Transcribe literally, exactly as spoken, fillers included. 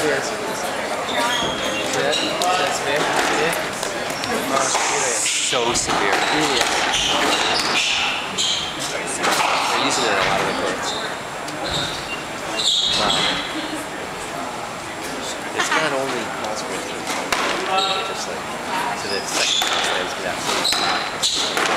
is. See that? See that severe? Severe? Oh, serious. So severe. Really? They're using it in a lot of the courts. Wow. It's not only consequences, just like, so the second consequence is absolutely